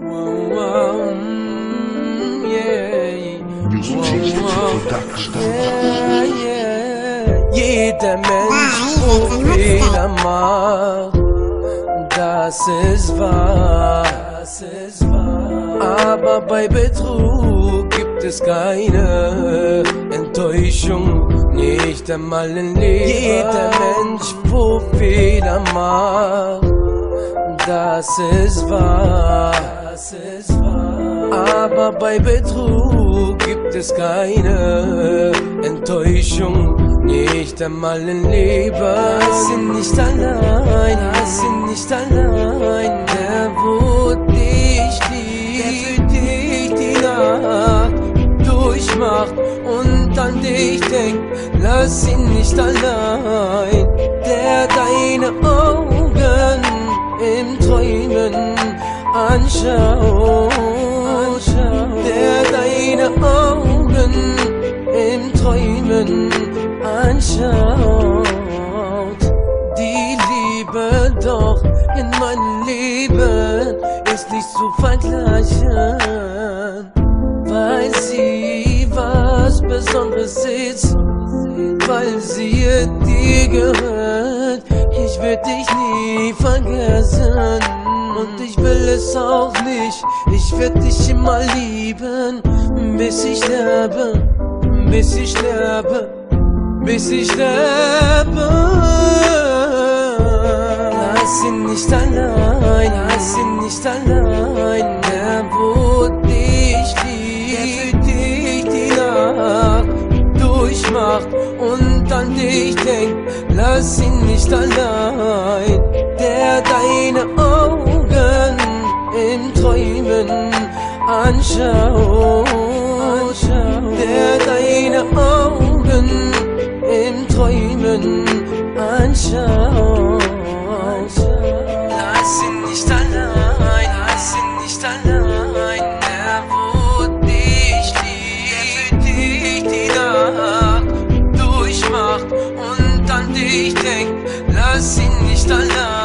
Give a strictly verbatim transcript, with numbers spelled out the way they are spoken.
Wow, mm, yeah. Wow, yeah, yeah. Jeder Mensch, wo Fehler macht, das ist wahr, das ist wahr. Aber bei Betrug gibt es keine Enttäuschung, nicht einmal in Liebe. Jeder Mensch, wo Fehler macht, das ist wahr, das ist wahr. Aber bei Betrug gibt es keine Enttäuschung, nicht einmal in Liebe. Wir sind nicht allein, wir sind nicht allein. Der, wo dich liebt, der für dich die Nacht durchmacht und an dich denkt, lass ihn nicht allein. Der deine Augen im Träumen anschaut, der deine Augen im Träumen anschaut. Die Liebe doch in meinem Leben ist nicht zu vergleichen, weil sie was Besonderes ist, weil sie dir gehört. Ich werd dich nie vergessen und ich will es auch nicht. Ich werd dich immer lieben, bis ich sterbe, bis ich sterbe, bis ich sterbe. Lass ihn nicht allein, lass ihn nicht allein. Der, wo dich liebt, der für dich die Nacht durchmacht und an dich denkt, lass ihn nicht allein. Der deine Augen im Träumen anschaut, der deine Augen im Träumen anschaut. Lass ihn nicht allein, lass ihn nicht allein. Der, wo dich liebt, der für dich die Nacht durchmacht und an dich denkt, lass ihn nicht allein.